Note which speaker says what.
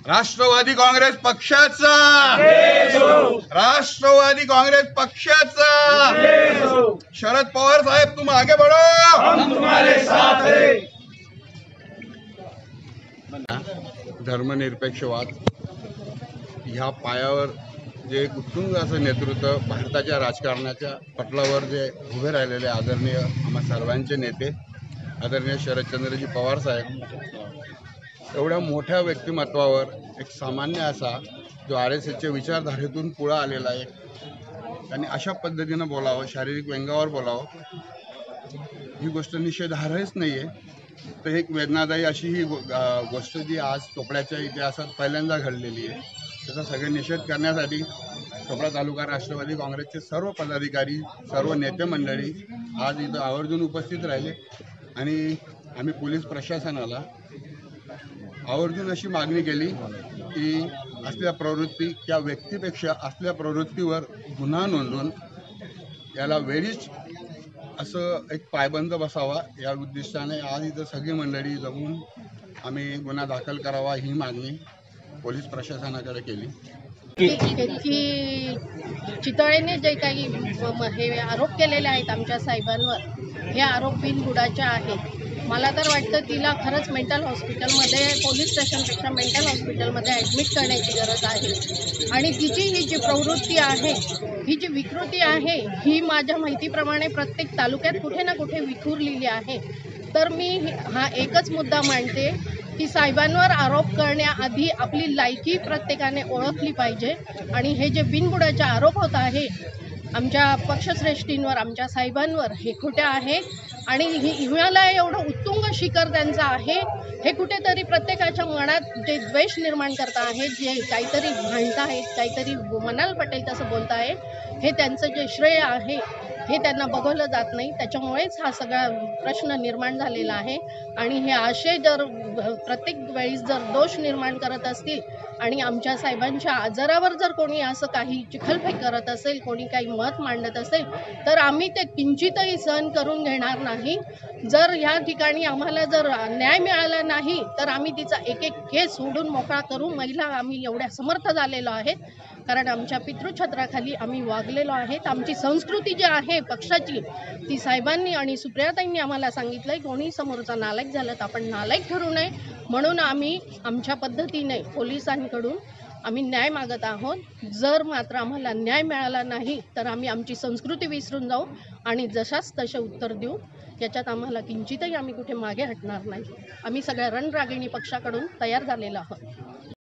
Speaker 1: राष्ट्रवादी काँग्रेस पक्षाचा, राष्ट्रवादी काँग्रेस पक्षाचा। शरद पवार साहेब, तुम आगे बढ़ो, हम तुम्हारे साथ हैं। धर्मनिरपेक्षवाद ह्या पायावर जे एक उत्तुंग असं नेतृत्व भारताच्या राजकारणाच्या पटलावर जे उभे राहिलेले आदरणीय आम्हा सर्वांचे नेते आदरणीय शरदचंद्रजी पवार साहेब, एवढ्या मोठ्या व्यक्तिमत्वावर एक सामान्य असा जो RSSच्या विचारधारेतून पुढे आलेला आहे, त्यांनी अशा पद्धतीनं बोलावं, शारीरिक व्यंगावर बोलावं, ही गोष्ट निषेधार्हच नाही आहे। तर एक वेदनादायी अशी ही गोष्ट जी आज चोपड्याच्या इतिहासात पहिल्यांदा घडलेली आहे, त्याचा सगळे निषेध करण्यासाठी चोपडा तालुका राष्ट्रवादी काँग्रेसचे सर्व पदाधिकारी, सर्व नेते मंडळी आज इथं आवर्जून उपस्थित राहिले आणि आम्ही पोलीस प्रशासनाला आवर्जून अशी मागणी केली की असल्या प्रवृत्ती त्या व्यक्तीपेक्षा असल्या प्रवृत्तीवर गुन्हा नोंदवून याला वेळीच असं एक पायबंद बसावा, या उद्दिष्टाने आज इथं सगळी मंडळी जमून आम्ही गुन्हा दाखल करावा ही मागणी पोलीस प्रशासनाकडे केली।
Speaker 2: की चितळेने जे काही हे आरोप केलेले आहेत आमच्या साहेबांवर, हे आरोप बिनबुडाचे आहेत। मला तर वाटतं तिला खरंच मेंटल हॉस्पिटलमध्ये, पोलीस स्टेशनपेक्षा मेंटल हॉस्पिटलमध्ये ॲडमिट करण्याची गरज आहे। आणि तिची ही जी प्रवृत्ती आहे, ही जी विकृती आहे, ही माझ्या माहितीप्रमाणे प्रत्येक तालुक्यात कुठे ना कुठे विखुरलेली आहे। तर मी हा एकच मुद्दा मांडते की साहेबांवर आरोप करण्याआधी आपली लायकी प्रत्येकाने ओळखली पाहिजे। आणि हे जे बिनबुडाचे आरोप होत आहे आमच्या पक्षश्रेष्ठींवर, आमच्या साहेबांवर, हे खोटे आहे। आणि हिमालय एवढं उत्तुंग शिखर त्यांचं आहे, हे कुठेतरी प्रत्येकाच्या मनात जे द्वेष निर्माण करत आहेत, जे काहीतरी म्हणत आहेत, काहीतरी मनाला पटेल तसं बोलत आहे, हे त्यांचं जे श्रेय आहे हे त्यांना बघवलं जात नाही। त्याच्यामुळेच हा सगळा प्रश्न निर्माण झालेला आहे। आणि हे आशय जर प्रत्येक वेळी जर दोष निर्माण करत असतील आणि आमच्या साहेबांच्या आजारावर जर कोणी असं काही चिखलफेक करत असेल, कोणी काही मत मांडत असेल, तर आम्ही ते किंचितही सहन करून घेणार नाही। जर ह्या ठिकाणी आम्हाला जर न्याय मिळाला नाही तर आम्ही तिचा एक एक केस सोडून मोकळा करू। महिला आम्ही एवढ्या समर्थ झालेलो आहेत, कारण आमच्या पितृछत्राखाली आम्ही वागलेलो आहेत। आमची संस्कृती जी आहे पक्षाची, ती साहेबांनी आणि सुप्रियाताईंनी आम्हाला सांगितलंय, कोणी समोरचा नालायक झालं तर आपण नालायक ठरू नये, म्हणून आम्ही आमच्या पद्धतीने पोलिसांकडून आम्ही न्याय मागत आहोत। जर मात्र आम्हाला न्याय मिळाला नाही तर आम्ही आमची संस्कृती विसरून जाऊ आणि जशाच तसे उत्तर देऊ। याच्यात आम्हाला किंचितही आम्ही कुठे मागे हटणार नाही। आम्ही सगळ्या रणरागिणी पक्षाकडून तयार झालेलो आहोत।